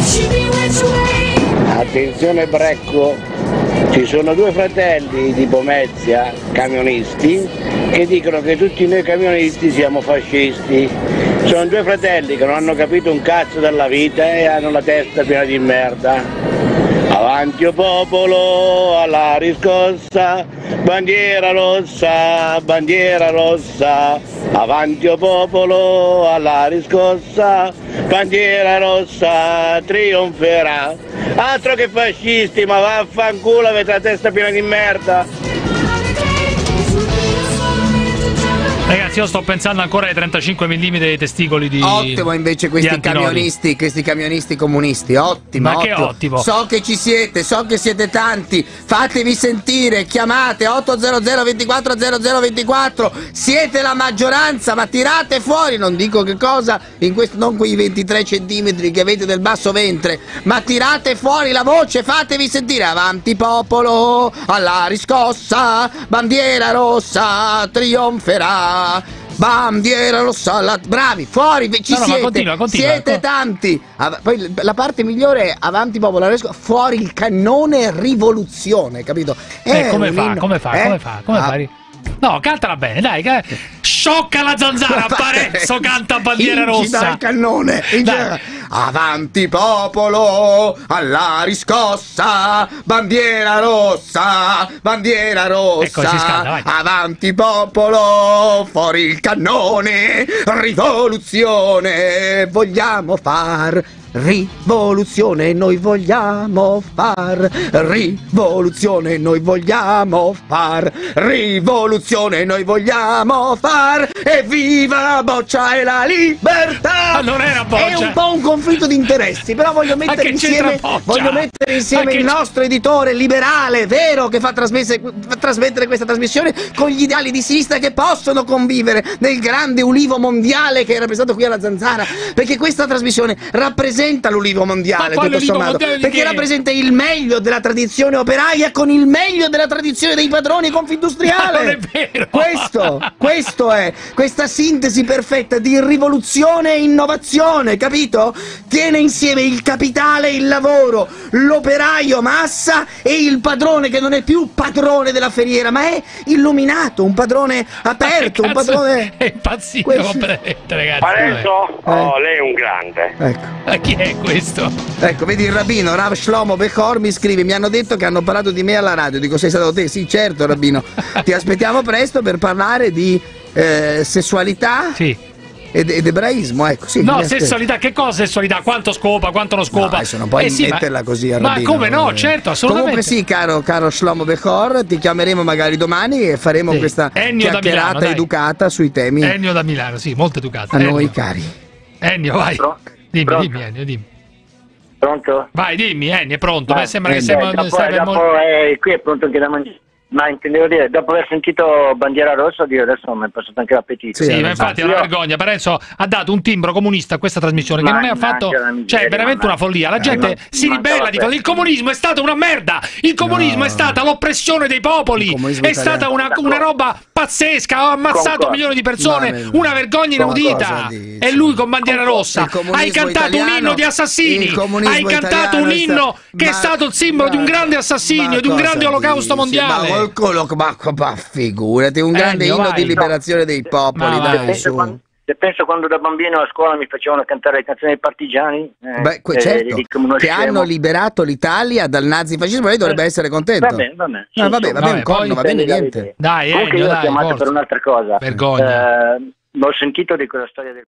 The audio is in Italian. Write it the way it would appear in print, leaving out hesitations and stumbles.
Attenzione Brecco, ci sono due fratelli di Pomezia, camionisti, che dicono che tutti noi camionisti siamo fascisti. Sono due fratelli che non hanno capito un cazzo della vita e hanno la testa piena di merda. Avanti o popolo, alla riscossa, bandiera rossa, avanti o popolo, alla riscossa, bandiera rossa, trionferà. Altro che fascisti, ma vaffanculo, avete la testa piena di merda. Ragazzi, io sto pensando ancora ai 35 mm dei testicoli di... Ottimo invece questi camionisti comunisti, ottimo. Ma che ottimo. So che ci siete, so che siete tanti, fatevi sentire, chiamate 800 24 0024, siete la maggioranza, ma tirate fuori, non dico che cosa, in questo, non quei 23 centimetri che avete del basso ventre, ma tirate fuori la voce, fatevi sentire, avanti popolo, alla riscossa, bandiera rossa, trionferà. Bandiera rossa, bravi, fuori, ci siete, continua, siete tanti. Poi la parte migliore è avanti popolo, fuori il cannone, rivoluzione, capito? Come fa? No, cantala bene, dai. Sciocca la zanzara, Parenzo canta bandiera rossa. Dal cannone. Avanti popolo, alla riscossa, bandiera rossa, Ecco, si scalda, vai. Avanti popolo, fuori il cannone, rivoluzione, vogliamo far rivoluzione, noi vogliamo far rivoluzione, noi vogliamo far rivoluzione, noi vogliamo far, e viva la boccia e la libertà. Non era boccia. È un po' un conflitto di interessi, però voglio mettere insieme il nostro editore liberale, vero, che fa trasmettere questa trasmissione con gli ideali di sinistra che possono convivere nel grande ulivo mondiale che è rappresentato qui alla Zanzara, perché questa trasmissione rappresenta l'ulivo mondiale, tutto sommato, perché rappresenta il meglio della tradizione operaia con il meglio della tradizione dei padroni confindustriale. Non è vero. Questo è questa sintesi perfetta di rivoluzione e innovazione, capito? Tiene insieme il capitale, il lavoro, l'operaio massa e il padrone che non è più padrone della feriera, ma è illuminato, un padrone aperto, un padrone... È impazzito completamente, ragazzi. Parenzo? Oh, lei è un grande. Ecco. Chi è questo? Ecco, vedi il rabbino Rav Shlomo Bechor mi scrive: mi hanno detto che hanno parlato di me alla radio. Dico, sei stato te? Sì, certo, rabbino. Ti aspettiamo presto per parlare di sessualità. Sì. Ed ebraismo, ecco, sì. No, sessualità, che cosa sessualità? Quanto scopa, quanto non scopa? No, adesso non puoi metterla così a rabbino. Ma come no, certo, assolutamente. Comunque sì, caro Shlomo Bechor, ti chiameremo magari domani e faremo questa chiacchierata educata sui temi. Ennio da Milano, sì, molto educato. A noi cari. Ennio, vai. Dimmi, Ennio, dimmi. Pronto? Vai, dimmi, Ennio, è pronto. Sembra che qui è pronto anche da mangiare. Ma intendevo dire, dopo aver sentito Bandiera Rossa, adesso mi è passato anche l'appetito. Sì, ma infatti è una vergogna. Parenzo ha dato un timbro comunista a questa trasmissione che non è affatto... Cioè, è veramente una follia. La gente si ribella di cosa. Il comunismo è stata una merda! Il comunismo è stata l'oppressione dei popoli! È stata una roba pazzesca! Ha ammazzato milioni di persone! Una vergogna inaudita! E lui con Bandiera Rossa! Hai cantato un inno di assassini! Hai cantato un inno che è stato il simbolo di un grande assassinio, di un grande olocausto mondiale! Ma figurati, un grande inno di liberazione dei popoli, dai, su. Se penso quando da bambino a scuola mi facevano cantare le canzoni dei partigiani, certo, che hanno liberato l'Italia dal nazifascismo, lei dovrebbe essere contento. Vabbè, un corno, va bene, niente. Dai, comunque io ho chiamato per un'altra cosa. Vergogna. Ho sentito di quella storia del